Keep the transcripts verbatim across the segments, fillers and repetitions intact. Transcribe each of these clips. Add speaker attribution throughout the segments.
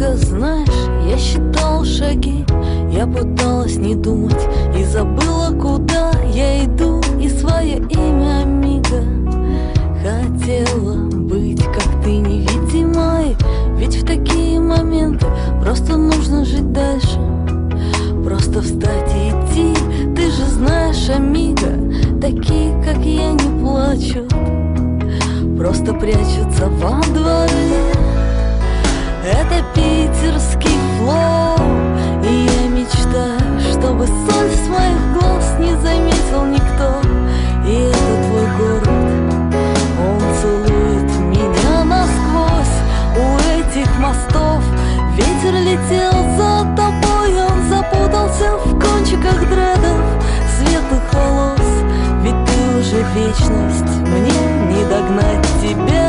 Speaker 1: Амиго, знаешь, я считала шаги, я пыталась не думать и забыла, куда я иду, и свое имя, амиго. Хотела быть, как ты, невидимой, ведь в такие моменты просто нужно жить дальше. Просто встать и идти, ты же знаешь, амиго, такие, как я, не плачут, просто прячутся во дворы. Это питерский флоу, и я мечтаю, чтобы соль с моих глаз не заметил никто. И это твой город, он целует меня насквозь. У этих мостов ветер летел за тобой, он запутался в кончиках дредов светлых волос. Ведь ты уже вечность, мне не догнать тебя.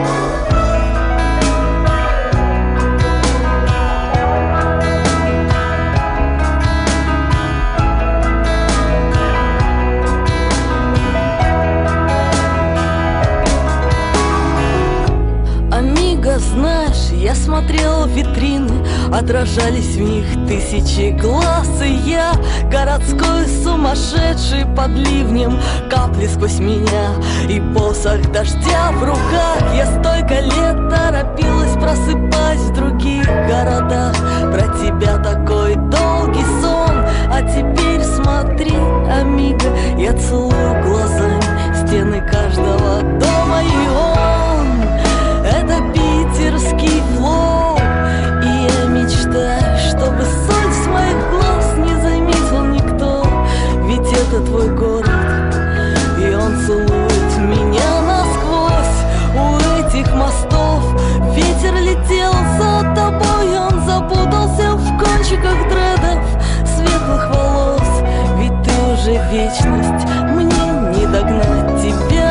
Speaker 1: Знаешь, я смотрела в витрины, отражались в них тысячи глаз, и я, городской сумасшедший под ливнем, капли сквозь меня и посох дождя в руках. Я столько лет торопилась, просыпаясь в других городах. Про тебя такой долгий сон, а теперь смотри, амиго, я целую глазами стены каждого дома, и он — это питерский флоу. И я мечтаю, чтобы соль с моих глаз не заметил никто. Ведь это твой город, и он целует меня насквозь. У этих мостов ветер летел за тобой, он запутался в кончиках дредов светлых волос. Ведь ты уже вечность, мне не догнать тебя.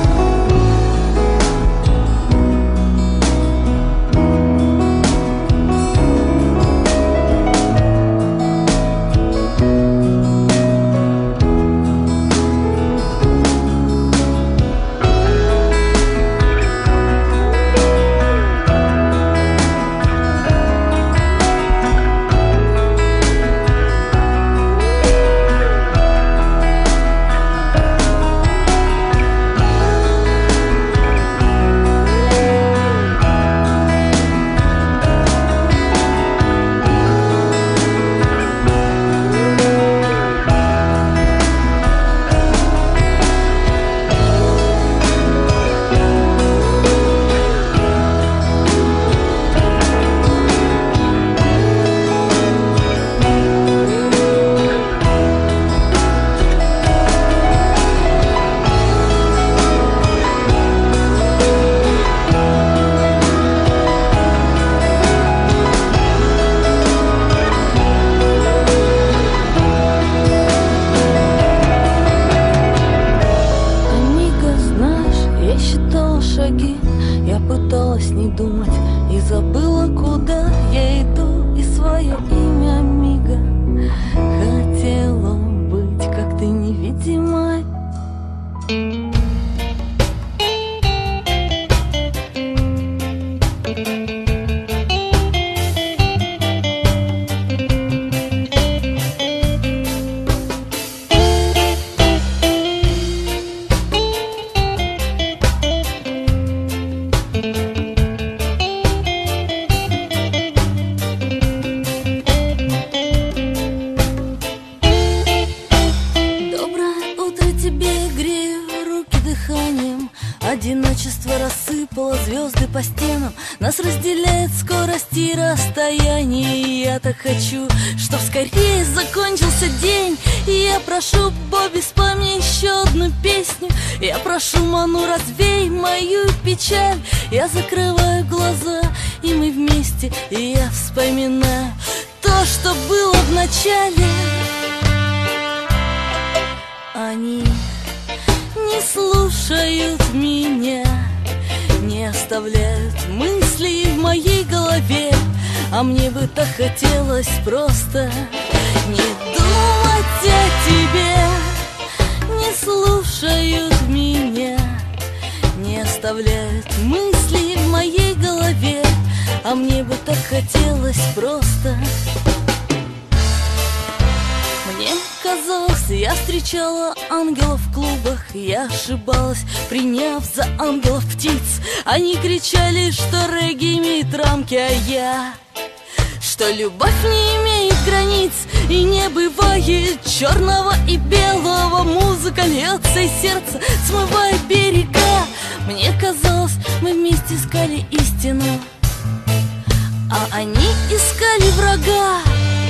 Speaker 1: Одиночество рассыпало звезды по стенам, нас разделяет скорость и расстояние. И я так хочу, чтоб скорее закончился день. И я прошу, Бобби, спой мне еще одну песню. Я прошу, Ману, развей мою печаль. Я закрываю глаза, и мы вместе. И я вспоминаю то, что было в начале. Они не слушают меня, не оставляют мысли в моей голове. А мне бы так хотелось просто не думать о тебе. Не слушают меня, не оставляют мысли в моей голове. а мне бы так хотелось просто. Мне казалось, я встречала ангелов в клубах, я ошибалась, приняв за ангелов птиц. Они кричали, что регги имеет рамки, а я, что любовь не имеет границ и не бывает черного и белого. Музыка льется из сердца, смывая берега. Мне казалось, мы вместе искали истину, а они искали врага.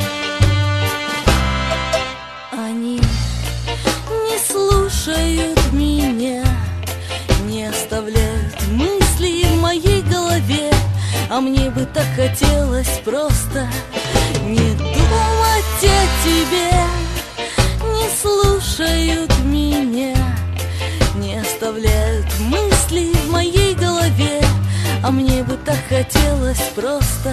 Speaker 1: Они не слушают меня, не оставляют мысли в моей голове, а мне бы так хотелось просто не думать о тебе. Не слушают меня, не оставляют мысли в моей голове, а мне бы так хотелось просто.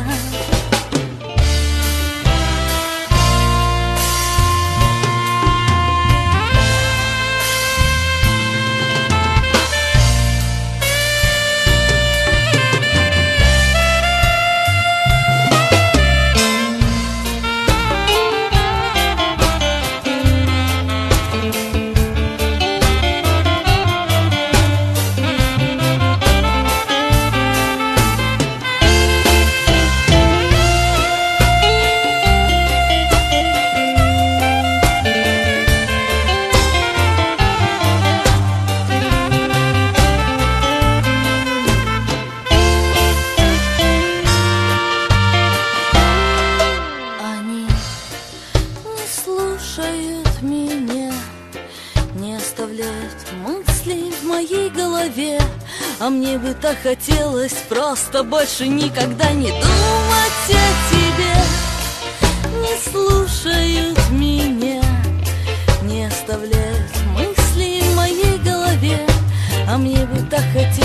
Speaker 1: Слушают меня, не оставляют мысли в моей голове, а мне бы так хотелось просто больше никогда не думать о тебе. Не слушают меня, не оставляют мысли в моей голове, а мне бы так хотелось